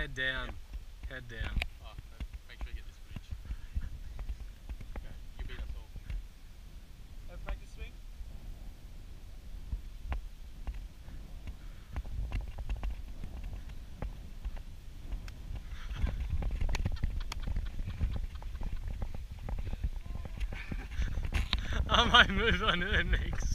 Head down. Yep. Head down. Oh, make sure you get this footage. Okay, you beat us all. Have a practice swing. I might move on to the next.